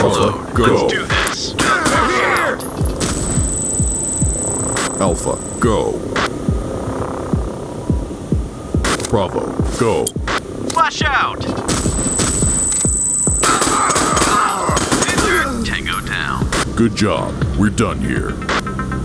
Alpha, go. Let's do this. Alpha, go. Bravo, go. Flash out. Tango down. Good job. We're done here.